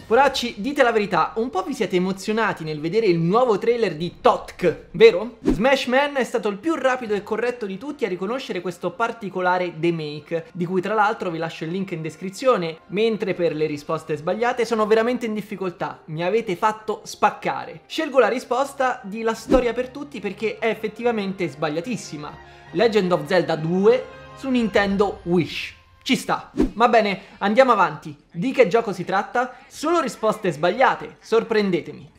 Poracci, dite la verità, un po' vi siete emozionati nel vedere il nuovo trailer di Totk, vero? Smash Man è stato il più rapido e corretto di tutti a riconoscere questo particolare remake, di cui tra l'altro vi lascio il link in descrizione, mentre per le risposte sbagliate sono veramente in difficoltà, mi avete fatto spaccare. Scelgo la risposta di La storia per tutti perché è effettivamente sbagliatissima. Legend of Zelda 2 su Nintendo Wish. Ci sta. Va bene, andiamo avanti. Di che gioco si tratta? Solo risposte sbagliate. Sorprendetemi.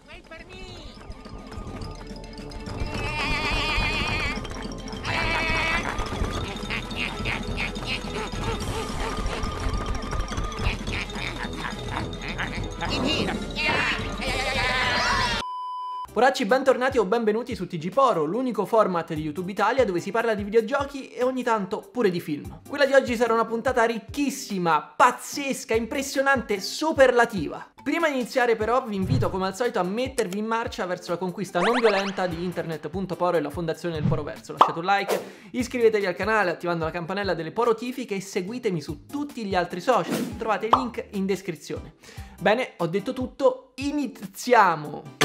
Poracci, bentornati o benvenuti su TG Poro, l'unico format di YouTube Italia dove si parla di videogiochi e ogni tanto pure di film. Quella di oggi sarà una puntata ricchissima, pazzesca, impressionante, superlativa. Prima di iniziare però vi invito come al solito a mettervi in marcia verso la conquista non violenta di internet.poro e la fondazione del Poroverso. Lasciate un like, iscrivetevi al canale attivando la campanella delle porotifiche e seguitemi su tutti gli altri social. Trovate il link in descrizione. Bene, ho detto tutto, iniziamo!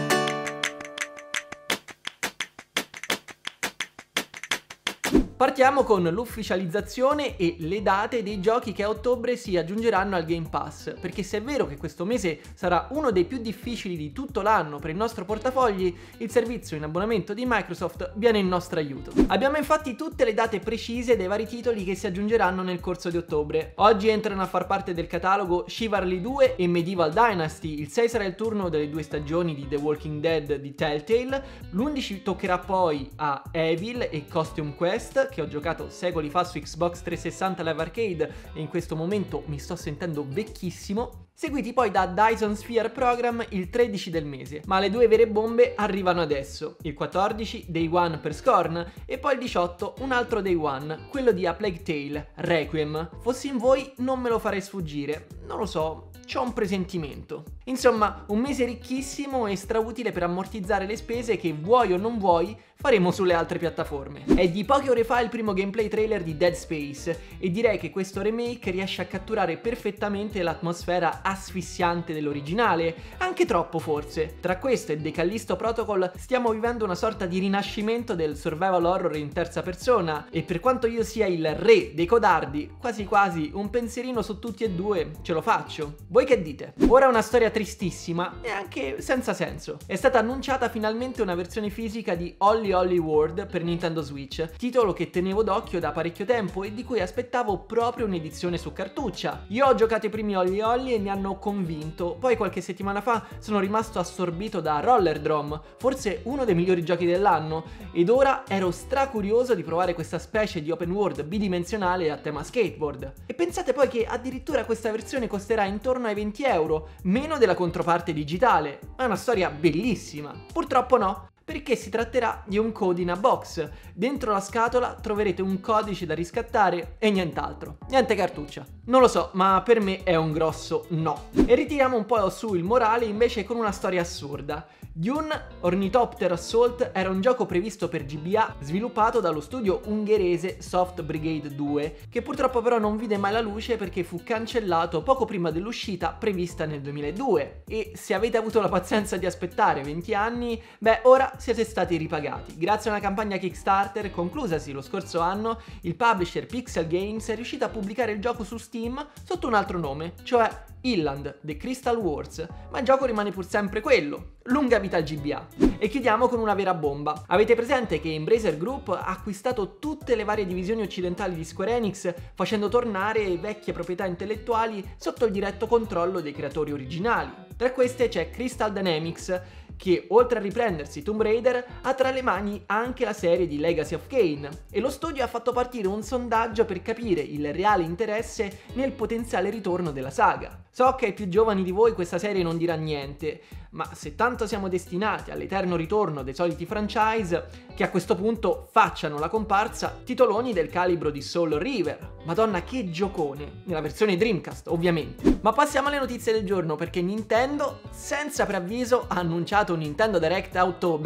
Partiamo con l'ufficializzazione e le date dei giochi che a ottobre si aggiungeranno al Game Pass, perché se è vero che questo mese sarà uno dei più difficili di tutto l'anno per il nostro portafogli, il servizio in abbonamento di Microsoft viene in nostro aiuto. Abbiamo infatti tutte le date precise dei vari titoli che si aggiungeranno nel corso di ottobre. Oggi entrano a far parte del catalogo Chivalry 2 e Medieval Dynasty, il 6 sarà il turno delle 2 stagioni di The Walking Dead di Telltale, l'11 toccherà poi a Evil e Costume Quest, che ho giocato secoli fa su Xbox 360 Live Arcade e in questo momento mi sto sentendo vecchissimo, seguiti poi da Dyson Sphere Program il 13 del mese, ma le due vere bombe arrivano adesso, il 14 Day One per Scorn e poi il 18 un altro Day One, quello di A Plague Tale, Requiem. Fossi in voi non me lo farei sfuggire, non lo so, c'ho un presentimento. Insomma, un mese ricchissimo e strautile per ammortizzare le spese che vuoi o non vuoi faremo sulle altre piattaforme. È di poche ore fa il primo gameplay trailer di Dead Space e direi che questo remake riesce a catturare perfettamente l'atmosfera asfissiante dell'originale, anche troppo forse. Tra questo e The Callisto Protocol stiamo vivendo una sorta di rinascimento del survival horror in terza persona e per quanto io sia il re dei codardi, quasi quasi un pensierino su tutti e due ce lo faccio. Voi che dite? Ora una storia tristissima e anche senza senso. È stata annunciata finalmente una versione fisica di Holly Holly World per Nintendo Switch, titolo che tenevo d'occhio da parecchio tempo e di cui aspettavo proprio un'edizione su cartuccia. Io ho giocato i primi Holly Holly e mi hanno convinto, poi qualche settimana fa sono rimasto assorbito da Rollerdrome, forse uno dei migliori giochi dell'anno, ed ora ero stracurioso di provare questa specie di open world bidimensionale a tema skateboard. E pensate poi che addirittura questa versione costerà intorno ai 20 euro, meno della controparte digitale. È una storia bellissima. Purtroppo no, perché si tratterà di un code in a box. Dentro la scatola troverete un codice da riscattare e nient'altro. Niente cartuccia. Non lo so, ma per me è un grosso no. E ritiriamo un po' su il morale invece con una storia assurda. Dune Ornithopter Assault era un gioco previsto per GBA sviluppato dallo studio ungherese Soft Brigade 2, che purtroppo però non vide mai la luce perché fu cancellato poco prima dell'uscita prevista nel 2002. E se avete avuto la pazienza di aspettare 20 anni, beh, ora siete stati ripagati. Grazie a una campagna Kickstarter conclusasi lo scorso anno, il publisher Pixel Games è riuscito a pubblicare il gioco su Steam sotto un altro nome, cioè Illand, The Crystal Wars, ma il gioco rimane pur sempre quello. Lunga vita al GBA. E chiudiamo con una vera bomba. Avete presente che Embracer Group ha acquistato tutte le varie divisioni occidentali di Square Enix, facendo tornare vecchie proprietà intellettuali sotto il diretto controllo dei creatori originali? Tra queste c'è Crystal Dynamics, che oltre a riprendersi Tomb Raider ha tra le mani anche la serie di Legacy of Kain, e lo studio ha fatto partire un sondaggio per capire il reale interesse nel potenziale ritorno della saga. So che ai più giovani di voi questa serie non dirà niente, ma se tanto siamo destinati all'eterno ritorno dei soliti franchise, che a questo punto facciano la comparsa titoloni del calibro di Soul River. Madonna, che giocone, nella versione Dreamcast ovviamente. Ma passiamo alle notizie del giorno, perché Nintendo, senza preavviso, ha annunciato un Nintendo Direct a ottobre.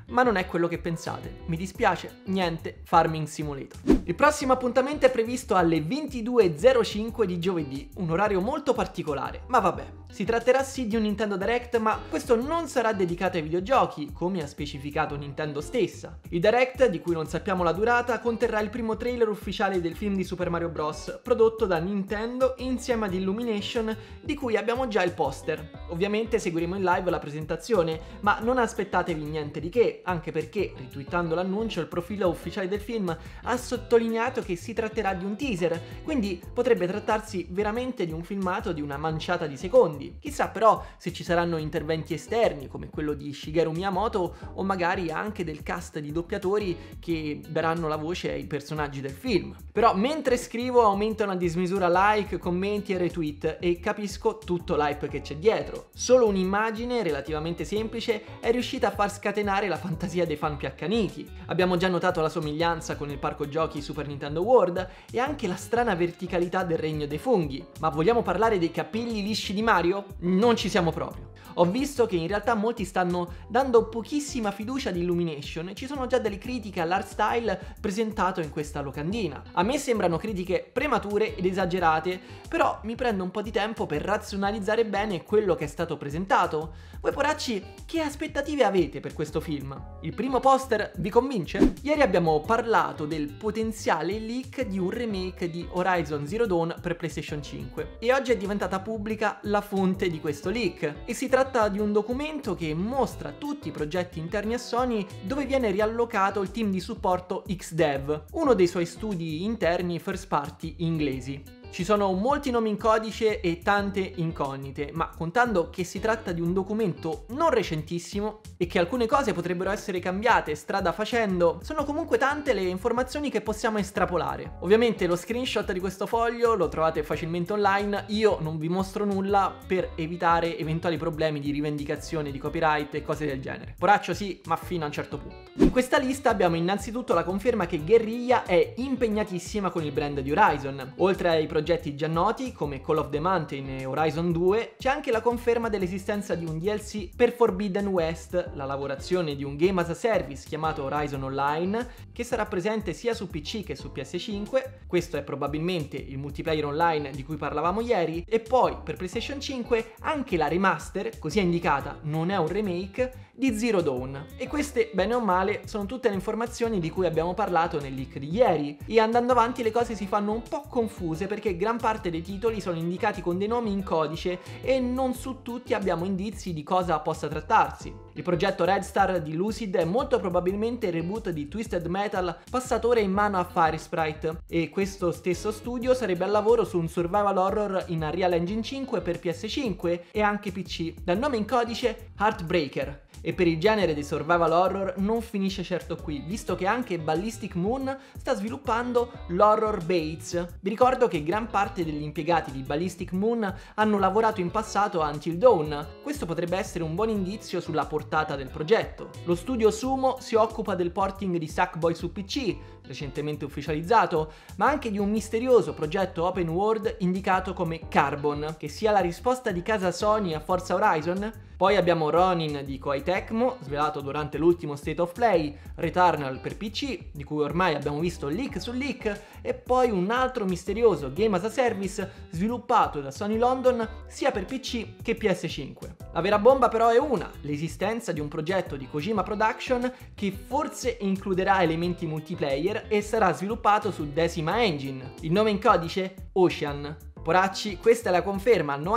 ma non è quello che pensate. Mi dispiace, niente Farming Simulator. Il prossimo appuntamento è previsto alle 22:05 di giovedì, un orario molto particolare, ma vabbè. Si tratterà sì di un Nintendo Direct, ma questo non sarà dedicato ai videogiochi, come ha specificato Nintendo stessa. Il Direct, di cui non sappiamo la durata, conterrà il primo trailer ufficiale del film di Super Mario Bros. Prodotto da Nintendo insieme ad Illumination, di cui abbiamo già il poster. Ovviamente seguiremo in live la presentazione, ma non aspettatevi niente di che, anche perché, retweetando l'annuncio, il profilo ufficiale del film ha sottolineato che si tratterà di un teaser, quindi potrebbe trattarsi veramente di un filmato di una manciata di secondi. Chissà però se ci saranno interventi esterni come quello di Shigeru Miyamoto o magari anche del cast di doppiatori che daranno la voce ai personaggi del film. Però mentre scrivo aumentano a dismisura like, commenti e retweet e capisco tutto l'hype che c'è dietro. Solo un'immagine relativamente semplice è riuscita a far scatenare la fantasia dei fan più accaniti. Abbiamo già notato la somiglianza con il parco giochi Super Nintendo World e anche la strana verticalità del regno dei funghi. Ma vogliamo parlare dei capelli lisci di Mario? Non ci siamo proprio. Ho visto che in realtà molti stanno dando pochissima fiducia ad Illumination e ci sono già delle critiche all'art style presentato in questa locandina. A me sembrano critiche premature ed esagerate, però mi prendo un po' di tempo per razionalizzare bene quello che è stato presentato. Voi poracci, che aspettative avete per questo film? Il primo poster vi convince? Ieri abbiamo parlato del potenziale leak di un remake di Horizon Zero Dawn per PlayStation 5 e oggi è diventata pubblica la fonte di questo leak e si tratta di un documento che mostra tutti i progetti interni a Sony dove viene riallocato il team di supporto XDev, uno dei suoi studi interni first party inglesi. Ci sono molti nomi in codice e tante incognite, ma contando che si tratta di un documento non recentissimo e che alcune cose potrebbero essere cambiate strada facendo, sono comunque tante le informazioni che possiamo estrapolare. Ovviamente lo screenshot di questo foglio lo trovate facilmente online, io non vi mostro nulla per evitare eventuali problemi di rivendicazione di copyright e cose del genere. Poraccio sì, ma fino a un certo punto. In questa lista abbiamo innanzitutto la conferma che Guerrilla è impegnatissima con il brand di Horizon. Oltre ai progetti già noti come Call of the Mountain e Horizon 2, c'è anche la conferma dell'esistenza di un DLC per Forbidden West, la lavorazione di un game as a service chiamato Horizon Online, che sarà presente sia su PC che su PS5, questo è probabilmente il multiplayer online di cui parlavamo ieri, e poi per PlayStation 5 anche la remaster, così è indicata, non è un remake, di Zero Dawn. E queste, bene o male, sono tutte le informazioni di cui abbiamo parlato nel leak di ieri, e andando avanti le cose si fanno un po' confuse perché gran parte dei titoli sono indicati con dei nomi in codice e non su tutti abbiamo indizi di cosa possa trattarsi. Il progetto Red Star di Lucid è molto probabilmente il reboot di Twisted Metal passato ora in mano a Firesprite, e questo stesso studio sarebbe al lavoro su un survival horror in Unreal Engine 5 per PS5 e anche PC, dal nome in codice Heartbreaker. E per il genere dei survival horror non finisce certo qui, visto che anche Ballistic Moon sta sviluppando l'horror Bates. Vi ricordo che gran parte degli impiegati di Ballistic Moon hanno lavorato in passato a Until Dawn. Questo potrebbe essere un buon indizio sulla portata del progetto. Lo studio Sumo si occupa del porting di Sackboy su PC, recentemente ufficializzato, ma anche di un misterioso progetto open world indicato come Carbon, che sia la risposta di casa Sony a Forza Horizon. Poi abbiamo Ronin di Koei Tecmo, svelato durante l'ultimo State of Play, Returnal per PC, di cui ormai abbiamo visto leak su leak, e poi un altro misterioso game as a service sviluppato da Sony London sia per PC che PS5. La vera bomba però è una, l'esistenza di un progetto di Kojima Production che forse includerà elementi multiplayer e sarà sviluppato su Decima Engine. Il nome in codice? Ocean. Poracci, questa è la conferma al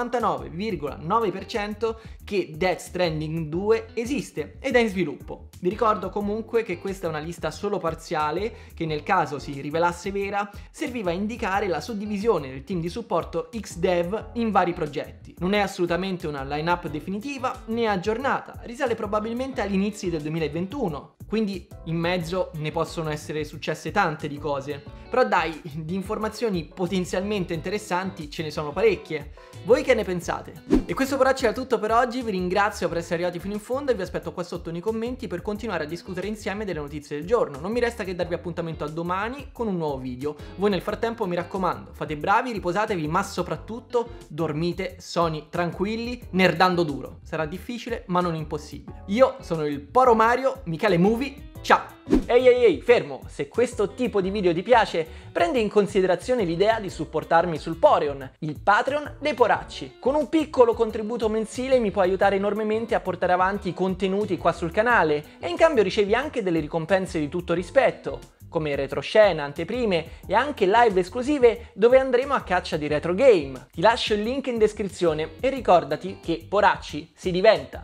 99,9% che Death Stranding 2 esiste ed è in sviluppo. Vi ricordo comunque che questa è una lista solo parziale che, nel caso si rivelasse vera, serviva a indicare la suddivisione del team di supporto XDev in vari progetti. Non è assolutamente una line-up definitiva né aggiornata, risale probabilmente agli inizi del 2021. Quindi in mezzo ne possono essere successe tante di cose. Però dai, di informazioni potenzialmente interessanti ce ne sono parecchie. Voi che ne pensate? E questo poracci era tutto per oggi, vi ringrazio per essere arrivati fino in fondo e vi aspetto qua sotto nei commenti per continuare a discutere insieme delle notizie del giorno. Non mi resta che darvi appuntamento a domani con un nuovo video. Voi nel frattempo mi raccomando, fate bravi, riposatevi, ma soprattutto dormite sonni tranquilli, nerdando duro. Sarà difficile ma non impossibile. Io sono il Poro Mario, Michele Movie. Ciao! Ehi, fermo! Se questo tipo di video ti piace, prendi in considerazione l'idea di supportarmi sul Poreon, il Patreon dei poracci. Con un piccolo contributo mensile mi puoi aiutare enormemente a portare avanti i contenuti qua sul canale e in cambio ricevi anche delle ricompense di tutto rispetto, come retroscena, anteprime e anche live esclusive dove andremo a caccia di retro game. Ti lascio il link in descrizione e ricordati che poracci si diventa!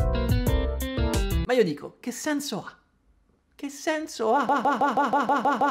Ma io dico, che senso ha? Che senso ha?